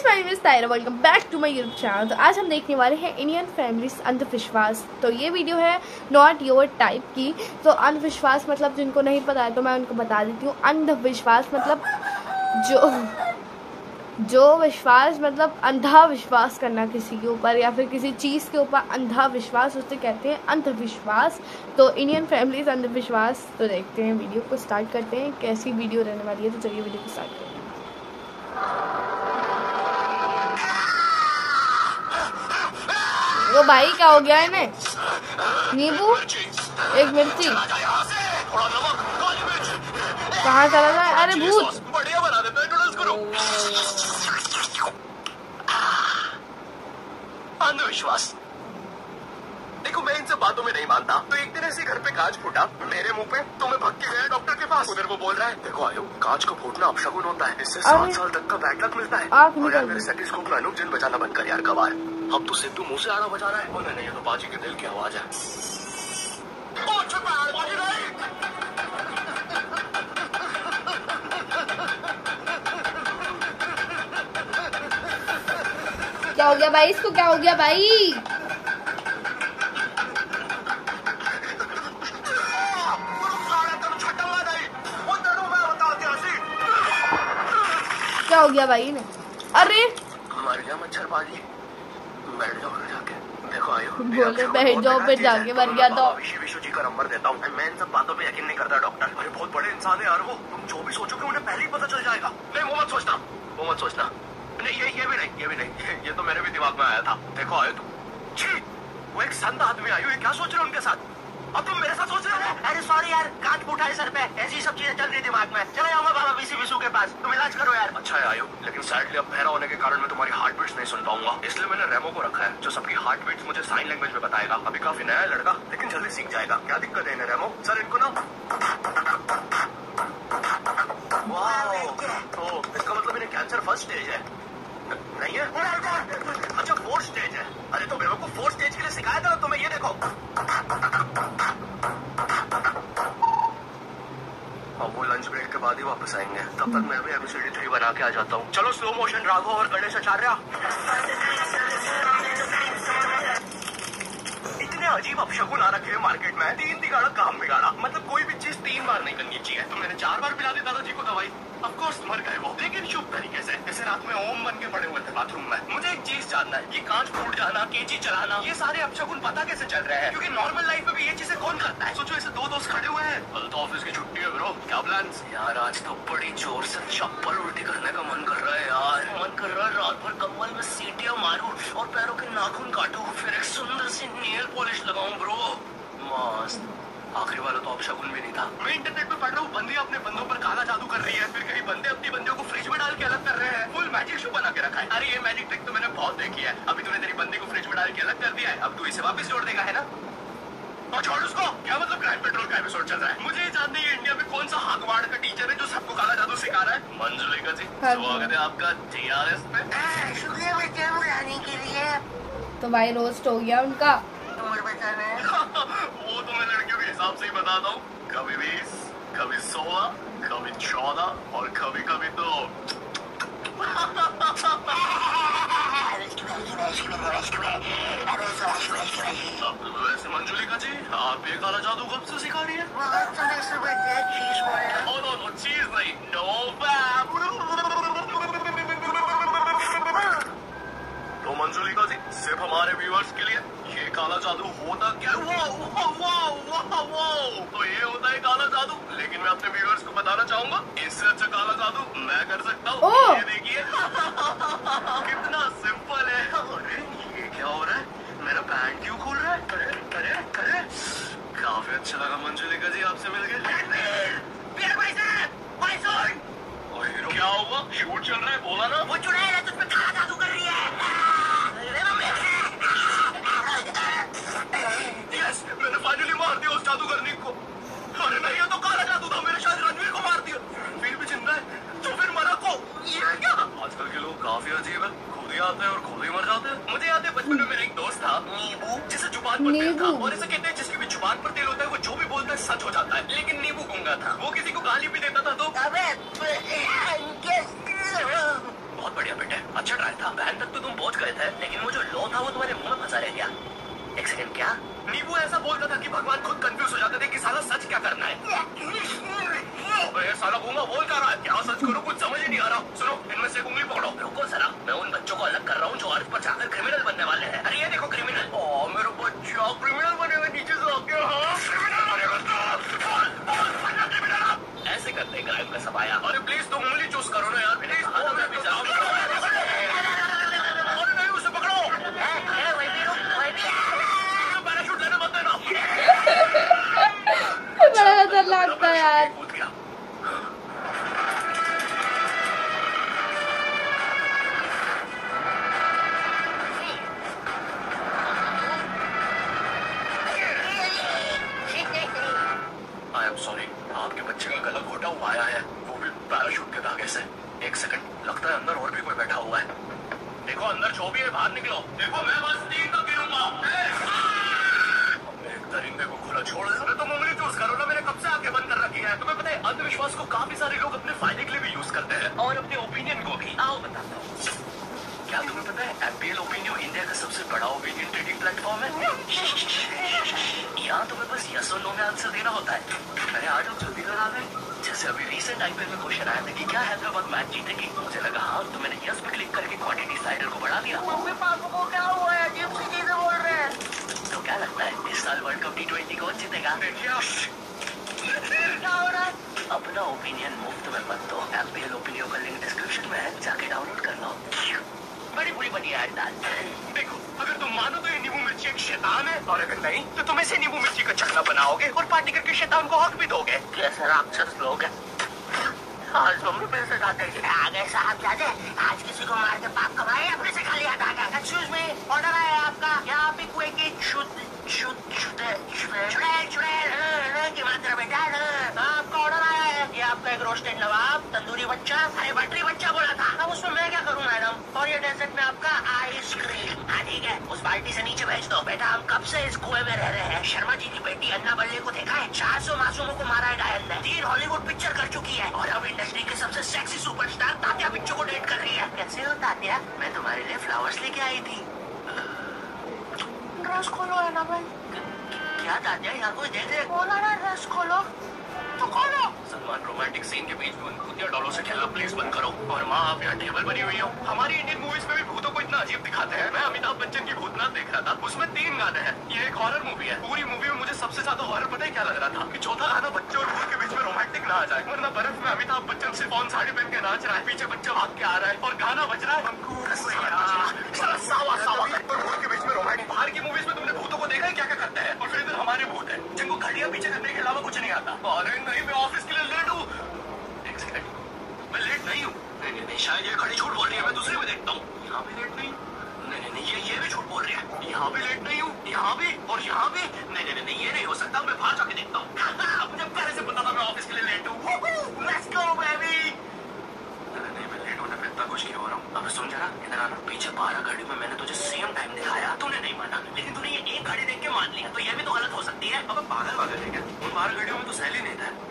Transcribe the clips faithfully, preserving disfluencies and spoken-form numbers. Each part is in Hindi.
My name is Tayra, welcome back to my YouTube channel. तो आज हम देखने वाले हैं इंडियन फैमिलीज अंधविश्वास। तो ये वीडियो है नॉट योर टाइप की। तो अंधविश्वास मतलब जिनको नहीं पता है तो मैं उनको बता देती हूँ। अंधविश्वास मतलब जो जो विश्वास मतलब अंधा विश्वास करना किसी के ऊपर या फिर किसी चीज़ के ऊपर अंधा विश्वास, उसे कहते हैं अंधविश्वास। तो इंडियन फैमिलीज अंधविश्वास। तो देखते हैं, वीडियो को स्टार्ट करते हैं। कैसी वीडियो रहने वाली है, तो चलिए वीडियो को स्टार्ट करते हैं। वो भाई क्या हो गया है इन्हें? नींबू, एक मिर्ची, कहाँ चला जाए? अरे भूत! बढ़िया बना देते हैं नूडल्स करो। अंधविश्वास। देखो मैं इन सब बातों में नहीं मानता। तो एक दिन ऐसे घर पे कांच फूटा मेरे मुंह पे, तो मैं भाग के गया डॉक्टर के पास। उधर वो बोल रहा है, देखो आयो, कांच को फूटना अपशगुन होता है, इससे सात साल तक का बैड लक मिलता है। और यार मेरे सेटिस्कोप में अनुप जिन बजाना बंद कर यार कबार। अब तो सिद्धू मुंह से आना बजा रहा है। नहीं नहीं, ये तो बाजी के दिल की आवाज है। क्या हो गया भाई इसको? क्या हो गया भाई? क्या हो गया भाई ने? अरे मर गया मच्छरबाजी। बैठ जाओ जाके, देखो आयो बोले बैठ जाओ, फिर जाके मर गया। तो विशु विशु जी का नंबर देता हूँ। मैं इन सब बातों पे यकीन नहीं करता डॉक्टर। अरे बहुत बड़े इंसान है यार वो। तुम जो भी सोचोगे उन्हें पहले ही पता चल जाएगा। नहीं वो मत सोचना, वो मत सोचना। नहीं ये ये भी नहीं, ये भी नहीं, ये, ये तो मेरे भी दिमाग में आया था। देखो आयो तुम, छी, वो एक संत आदमी आयो, ये क्या सोच रहे हो उनके साथ? अब तुम मेरे साथ सोच रहे हो? अरे सॉरी यार, कांच फूटा है सर पे, ऐसी सब चीजें चल रही दिमाग में। चले जाऊंगा बाबा विशु विशु के पास, तुम इलाज करो यार। अच्छा है आयो, लेकिन सैडली अब बहरा होने के कारण मैं तुम्हारी हार्ट बीट्स नहीं सुन पाऊंगा, इसलिए मैंने रेमो को रखा है जो सबकी हार्ट बीट्स मुझे साइन लैंग्वेज में बताएगा। अभी काफी नया है लड़का, लेकिन जल्दी सीख जाएगा। क्या दिक्कत है इन्हें रेमो? सर इनको ना, तो इसका मतलब इन्हें कैंसर फर्स्ट स्टेज है नहीं है? अच्छा फोर्थ स्टेज है। अरे तो मेरे को फोर्थ स्टेज के लिए सिखाया था तुम्हें। ये देखो अब वो लंच ब्रेक के बाद ही वापस आएंगे, तब तक मैं भी एबीसीडी थ्री बना के आ जाता हूँ। चलो स्लो मोशन राघव और गणेश आचार्य। इतने अजीब अपशगुन आ रखे हैं मार्केट में। तीन तिगाड़ा काम बिगाड़ा, मतलब कोई भी चीज तीन बार नहीं करनी चाहिए। तो मैंने चार बार पिला दी दादाजी को दवाई। ऑफ कोर्स मर गए वो, लेकिन शुभ तरीके से। जैसे रात में ओम बन के पड़े हुए थे बाथरूम में। मुझे एक चीज जानना है, ये कांच फूट जाना, केची चलाना, ये सारे अपशगुन पता कैसे चल रहे हैं? क्योंकि नॉर्मल लाइफ में भी ये चीजें कौन करता है? सोचो ऐसे दो दोस्त खड़े हुए हैं, कल तो ऑफिस की छुट्टी है ब्रो, क्या प्लान्स? यार आज तो बड़ी जोर से चप्पल उल्टी करने का मन कर रहा है यार। मन कर रहा है रात भर कम्बल में सीटियां मारूं और पैरों के नाखून काटूं, फिर एक सुंदर सी नेल पॉलिश लगाऊं ब्रो। मस्त। आखिरी वाला तो अपशगुन भी नहीं था। मैं इंटरनेट पे पढ़ रहा हूँ, बंदी अपने बंदों पर काला जादू कर रही है, फिर कहीं बंदे अपनी बंदियों को फ्रिज में डाल के अलग कर रहे हैं। फुल मैजिक शो बना के रखा है। अरे ये मैजिक ट्रिक तो मैंने बहुत देखी है। अभी तूने तेरी बंदी को फ्रिज में डाल के अलग कर दिया है, अब तू इसे वापस जोड़ देगा, है ना? और छोड़ उसको। क्या मतलब क्राइम पेट्रोल का एपिसोड चल रहा है? मुझे ये जानना है इंडिया में कौन सा हागवाड़ का टीचर है जो सबको काला जादू सिखा रहा है? मंजुलिका जी, स्वागत है आपका टीआरएस पे। शुक्रिया बेटा बुलाने के लिए। तो भाई रोस्ट हो गया उनका। उम्र बता रहे हैं वो तो मैं लड़कियों के हिसाब से ही बताता हूँ। कभी बीस, कभी सोलह, कभी चौदह और कभी कभी तो वैसे मंजुलिका जी, आप ये काला जादू कब से सिखा रही है? ओ नो नो, चीज नहीं, नो। तो मंजुलिका जी, सिर्फ हमारे व्यूअर्स के लिए ये काला जादू होता क्या? वो, वो, वो, वो, वो। तो ये होता है काला जादू, लेकिन मैं अपने व्यूअर्स को बताना चाहूंगा इससे अच्छा काला जादू मैं कर सकता हूँ। ये देखिए कितना सिंपल है। अरे ये क्या हो रहा है? मेरा पैंट क्यों खुल रहा है? अरे अरे अरे काफी अच्छा लगा मंजुलिका जी आपसे मिलकर। क्या हुआ? शूट चल रहा है, बोला ना। वो चुड़ैल है, तुझ पे काला जादू कर रही है। यस, मैंने फाइनली मार दिया उस जादूगरनी को। अरे नहीं, ये तो काला जादू था। मैंने शायद रणवीर को मार दिया। रणवीर भी जिंदा है, तो फिर मरा को ये क्या? आजकल के लोग काफी अजीब है, खुद ही आते हैं और खुद ही मर जाते हैं। मुझे याद है बचपन में मेरा एक दोस्त था नींबू, जिसे जुबान पर तेल था, और इसे कहते हैं जिसकी भी जुबान पर तेल होता है वो जो भी बोलता है सच हो जाता है। लेकिन नींबू गूंगा था, वो किसी को गाली भी देता था तो। अबे बहुत बढ़िया। बढ़िया बेटे, अच्छा ट्राई था। बहन तक तो तुम पहुंच गए थे, लेकिन वो जो लो था वो तुम्हारे मुंह में फंसा रह गया। एक सेकंड, क्या? नीबू ऐसा बोलता था कि भगवान खुद कंफ्यूज हो जाते थे कि साला सच क्या करना है। अबे साला गूंगा बोल क्या रहा है? क्या सच करूं, कुछ समझ ही नहीं आ रहा। सुनो, इनमें से उंगली पकड़ो। रुको जरा, मैं उन बच्चों को अलग कर रहा हूँ जो अर्थ पर जाकर क्रिमिनल बनने वाले हैं। अरे ये देखो क्रिमिनल। ओ मेरे बच्चा क्रिमिनल बनेगा, नीचे से आके। हाँ क्रिमिनल बनेगा, ऐसे करते क्राइम का सफाया। अरे प्लीज तुम उंगली चूज करो ना यार, प्लीज। अरे नहीं, उसे पकड़ो। पैराशूट लेने मत देना। बड़ा खतरनाक लगता है यार। आई एम सॉरी, आपके बच्चे का गला घोटा हुआ आया है, वो भी पैराशूट के धागे से। एक सेकंड, लगता है अंदर और भी कोई बैठा हुआ है। देखो अंदर जो भी है बाहर निकलो। देखो मैं बस तीन तक गिरूंगा। एक दरिंदे को खुला छोड़ दे। तुम उंगली चूज करो ना, मैंने कब से आंखें बंद कर रखी है। तुम्हें पता है अंधविश्वास को काफी सारे लोग अपने फायदे के लिए भी यूज करते हैं, और अपने ओपिनियन को भी। आओ बताता हूँ। क्या तुम्हें पता है एमपीएल ओपिनियन इंडिया का सबसे बड़ा ओपिनियन ट्रेडिंग प्लेटफॉर्म है। यहाँ तुम्हें बस यस और नो में आंसर देना होता है। अरे आ जाओ, जल्दी करा दे। जैसे अभी रिसेंट आईपीएल में क्वेश्चन आया था कि क्या हैदराबाद मैच जीतेगी, मुझे लगा हाँ, तो मैंने यस पे क्लिक करके क्वांटिटी स्लाइडर को बढ़ा दिया। मम्मी पापा को क्या हुआ है, अजीब सी चीजें बोल रहे हैं। तो क्या लगता है इस साल वर्ल्ड कप टी ट्वेंटी कौन जीतेगा? क्या हो रहा है? अपना ओपिनियन मुफ्त में मत दो। एमपीएल ओपिनियन का लिंक डिस्क्रिप्शन में है, जाके डाउनलोड कर लो। बड़ी बुरी बनी ऐड डाल। देखो, अगर तुम मानो तो ये नींबू मिर्ची एक शैतान है, और अगर नहीं तो तुम इसे नींबू मिर्ची का चखना बनाओगे और पार्टी करके शैतान को हक भी दोगे। कैसे राक्षस लोग हैं। आज मम्मी फिर से डांटे। आ गए साहब जादे, आज किसी को मार के पाप कमाए, अपने से खाली हाथ आ गए। एक्सक्यूज मी, ऑर्डर है आपका। यहाँ पे कोई की शुद्ध शुद्ध शुद्ध चुड़ैल चुड़ैल की मात्रा बेटा, आपका ऑर्डर आया है। ये आपका एक रोस्टेड नवाब, तंदूरी बच्चा, अरे बटरी बच्चा बोला था। अब उसमें मैं क्या करूँ मैडम? और ये डेजर्ट में आपका आइसक्रीम। हाँ ठीक है, उस बाल्टी से नीचे भेज दो। बेटा हम कब से इस कुएं में रह रहे हैं। शर्मा जी की बेटी अन्ना बल्ले को देखा है? चार सौ मासूमों को मारा है डायन ने। तीन हॉलीवुड पिक्चर कर चुकी है, और अब इंडस्ट्री के सबसे सेक्सी सुपरस्टार तात्या बिच्चू को डेट कर रही है। कैसे हो तात्या? मैं तुम्हारे लिए फ्लावर्स लेके आई थी। ड्रेस खोलो है ना भाई। क्या तात्या, यहाँ कोई देख रहे? बोला ना ड्रेस खोलो तो खोलो। सलमान रोमांटिक सीन के बीच में उन भूतिया डॉलों से खेलना प्लीज बंद करो। और माँ आप यहाँ टेबल बनी हुई हो। हमारी इंडियन मूवीज में भी भूतों को इतना अजीब दिखाते हैं। मैं अमिताभ बच्चन की भूतनाथ देख रहा था, उसमें तीन गाने हैं। ये एक हॉरर मूवी है। पूरी मूवी में मुझे सबसे ज्यादा हॉरर पता है क्या लग रहा था? कि चौथा गाना बच्चे और भूत के बीच में रोमांटिक ना आ जाए, वरना बर्फ में अमिताभ बच्चन सिफॉन साड़ी पहन के नाच रहा है, पीछे बच्चा भाग के आ रहा है और गाना बज रहा है। सावा सावा भूत के बीच में रोमांटिक। बाहर की मूवीज में तुमने भूतों को देखा है क्या क्या करते हैं, और फिर इधर हमारे भूत है जिनको घड़ियां पीछे करने के अलावा कुछ नहीं आता। अरे नहीं, मैं ऑफिस के लिए लेट हूँ। एक सेकंड, मैं लेट नहीं हूँ। नहीं नहीं नहीं, शायद ये घड़ी झूठ बोल रही है, मैं दूसरे में देखता हूँ। यहाँ भी लेट नहीं। नहीं नहीं नहीं, ये ये भी झूठ बोल रही है। यहाँ भी लेट नहीं हूँ, यहाँ भी और यहाँ भी। नहीं नहीं नहीं, ये नहीं हो सकता। मैं बाहर जाके देखता हूँ। मुझे पहले से पता था मैं ऑफिस के लिए लेट हूँ। Let's go baby. नहीं नहीं, मैं लेट होने पे इतना कुछ नहीं हो रहा हूँ। अब सुन जरा, इधर आना। पीछे बारह घड़ी में मैंने तुझे सेम टाइम दिखाया, तूने नहीं माना, लेकिन तूने ये एक घड़ी देख के मान लिया, तो ये भी तो गलत हो सकती है। अब पागल पागल है क्या? उन बारह घड़ियों में तो सैली नहीं था।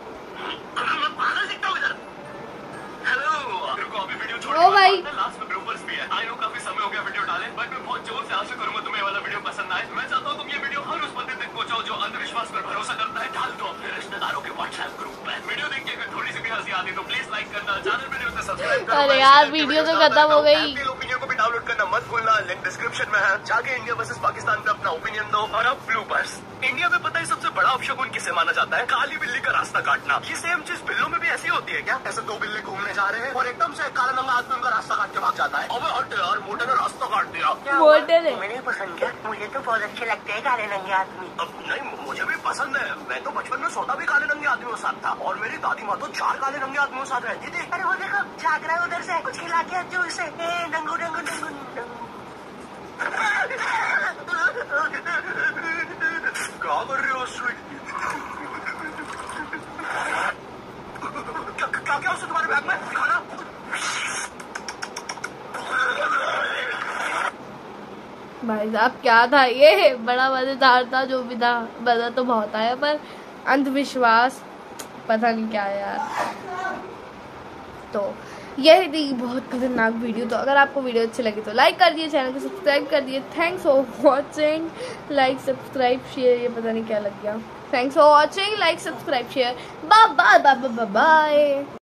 मैं पागल दिखता हूँ इधर। हेलो, रुको अभी वीडियो छोड़ो। ओ भाई, लास्ट में ब्लूपर्स भी है। आई नो काफी समय हो गया वीडियो डाले, बट मैं बहुत जोर से आशा करूंगा तुम्हें वाला वीडियो पसंद आए। मैं चाहता हूँ तुम ये वीडियो हर उस बंदे तक पहुंचाओ जो अंधविश्वास पर भरोसा करता है। डाल दो अपने रिश्तेदारों के व्हाट्सएप ग्रुप में। वीडियो देख के अगर थोड़ी सी भी हंसी आती तो प्लीज लाइक करना, चैनल में न्यू तो सब्सक्राइब करना। अरे यार वीडियो तो खत्म हो गई। ओपिनियन को भी डाउनलोड करना मत भूलना, लिंक डिस्क्रिप्शन में है। जाके इंडिया वर्सेस पाकिस्तान पे अपना ओपिनियन दो। और अब ब्लूपर्स। इंडिया में पता है सबसे बड़ा अपशगुन किसे माना जाता है? काली बिल्ली का रास्ता काटना। ये सेम चीज बिल्लों में भी ऐसी होती है क्या? ऐसे दो बिल्ली घूमने जा रहे हैं और एकदम से काला नंगा आदमी उनका रास्ता काट के भाग जाता है। अबे हट यार, मोटे ने रास्ता काट दिया। मोटे ने? मैंने पसंद किया, मुझे तो बहुत अच्छे लगते हैं काले नंगे आदमी। अब नहीं, मुझे भी पसंद है। मैं तो बचपन में सोता भी काले नंगे आदमियों के साथ था, और मेरी दादी माँ तो चार काले नंगे आदमियों के साथ रहती थी। अरे वो देखो झाग रहा है उधर से, कुछ खिला के अच्छे उसे। नंगू नंगू नंगू नंगू। क्या कर रहे हो स्वीट? क्या क्या क्या तुम्हारे बैग में? खाना? भाई साहब क्या था ये? बड़ा मजेदार था, जो भी था। मजा तो बहुत आया, पर अंधविश्वास पता नहीं क्या है यार। तो यह थी बहुत खतरनाक वीडियो। तो अगर आपको वीडियो अच्छी लगी तो लाइक कर दिए, चैनल को सब्सक्राइब कर दिए। Thanks for watching, like subscribe share, ये पता नहीं क्या लग गया। Thanks for watching, like subscribe share, bye bye bye bye bye.